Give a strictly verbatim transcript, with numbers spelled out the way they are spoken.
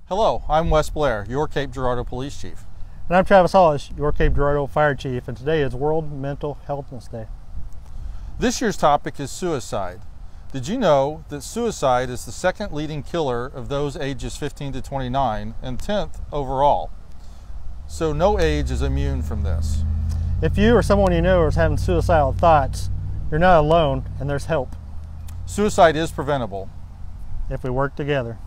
Hello, I'm Wes Blair, your Cape Girardeau Police Chief. And I'm Travis Hollis, your Cape Girardeau Fire Chief, and today is World Mental Healthness Day. This year's topic is suicide. Did you know that suicide is the second leading killer of those ages fifteen to twenty-nine and tenth overall? So no age is immune from this. If you or someone you know is having suicidal thoughts, you're not alone and there's help. Suicide is preventable if we work together.